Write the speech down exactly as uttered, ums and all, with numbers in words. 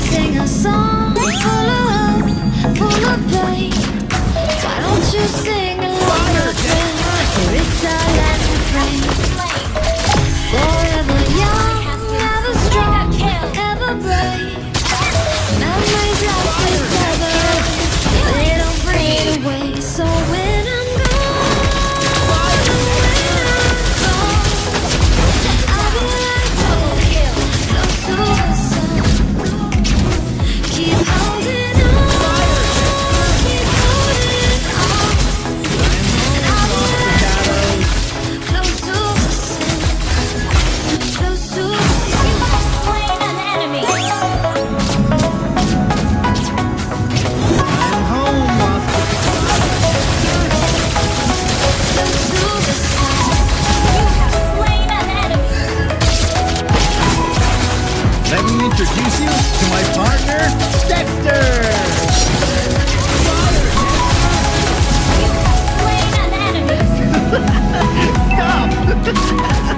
sing a song full of hope, full of pain. Why don't you sing along, my friend? For it's our last refrain. Forever young, ever strong, ever brave. Memories like this never, they don't fade away. So when I'm gone, when I'm gone, I'll be right there, close to the sun. Keep holding on, keep holding on, and I'll be right there, close to the sun, close to the sun. You have slain an enemy. I'm home, Master. Close to the sun. You have slain an enemy. Let me introduce you to my partner, Dexter! You have slain an enemy. Stop!